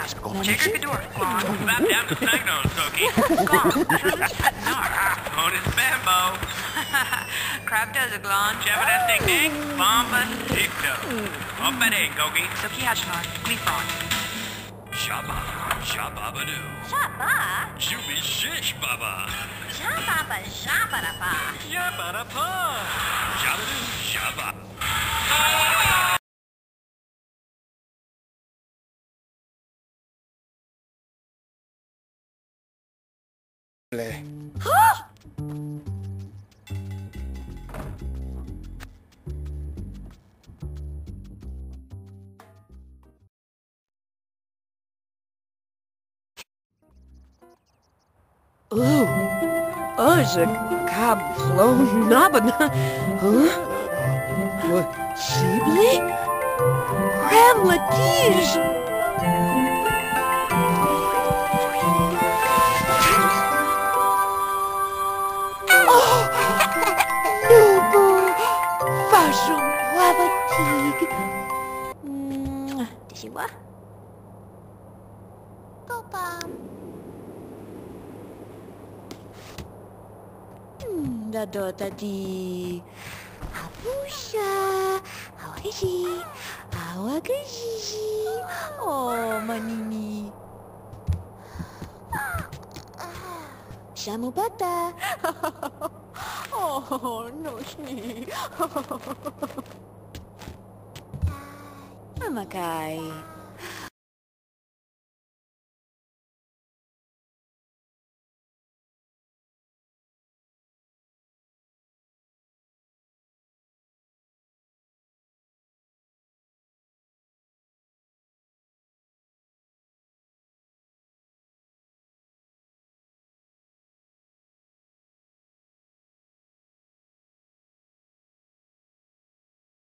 Sokiash. Checker Gador. Gone. Slap down the Sagno, Soki. Gone. Nar. Bonus Bambo. Crab does a glon. Chabada Ding Ding. Bomba Dicto. Opere, Gogi. Sokiash Nar. Gleefron. Shabba. Shababadoo. Shabba? Shooby Shish Baba. Shabba Shabba. Yabba-da-pa. Shabadoo Shabba. Ze kablonabana. Huh? What? Siebli? Ramlatish. Oh! Nubu! Vashum lavatig. Tishiwa? Kopam. Dadota di Apusha, Awashi, Awagashi. Oh, Manini. Shamubata. Oh, no, she. Mamakai.